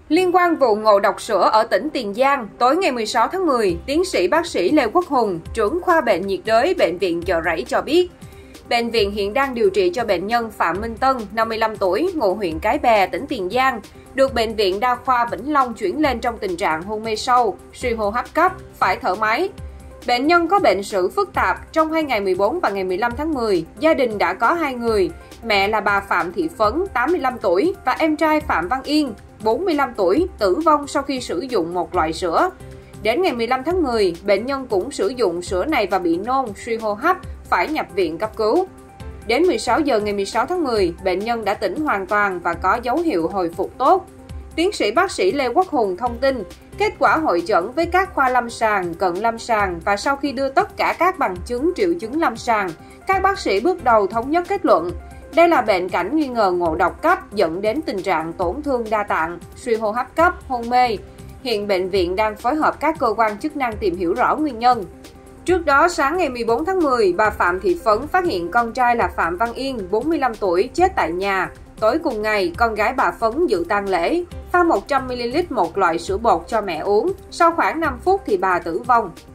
Liên quan vụ ngộ độc sữa ở tỉnh Tiền Giang, tối ngày 16 tháng 10, tiến sĩ bác sĩ Lê Quốc Hùng, trưởng khoa bệnh nhiệt đới Bệnh viện Chợ Rẫy cho biết, bệnh viện hiện đang điều trị cho bệnh nhân Phạm Minh Tân, 55 tuổi, ngụ huyện Cái Bè, tỉnh Tiền Giang, được Bệnh viện Đa khoa Vĩnh Long chuyển lên trong tình trạng hôn mê sâu, suy hô hấp cấp, phải thở máy. Bệnh nhân có bệnh sử phức tạp. Trong 2 ngày 14 và ngày 15 tháng 10, gia đình đã có 2 người, mẹ là bà Phạm Thị Phấn, 85 tuổi, và em trai Phạm Văn Yên, 45 tuổi, tử vong sau khi sử dụng một loại sữa. Đến ngày 15 tháng 10, bệnh nhân cũng sử dụng sữa này và bị nôn, suy hô hấp, phải nhập viện cấp cứu. Đến 16 giờ ngày 16 tháng 10, bệnh nhân đã tỉnh hoàn toàn và có dấu hiệu hồi phục tốt. Tiến sĩ bác sĩ Lê Quốc Hùng thông tin, kết quả hội chẩn với các khoa lâm sàng, cận lâm sàng và sau khi đưa tất cả các bằng chứng triệu chứng lâm sàng, các bác sĩ bước đầu thống nhất kết luận đây là bệnh cảnh nghi ngờ ngộ độc cấp dẫn đến tình trạng tổn thương đa tạng, suy hô hấp cấp, hôn mê. Hiện bệnh viện đang phối hợp các cơ quan chức năng tìm hiểu rõ nguyên nhân. Trước đó, sáng ngày 14 tháng 10, bà Phạm Thị Phấn phát hiện con trai là Phạm Văn Yên, 45 tuổi, chết tại nhà. Tối cùng ngày, con gái bà Phấn dự tang lễ, pha 100ml một loại sữa bột cho mẹ uống. Sau khoảng 5 phút thì bà tử vong.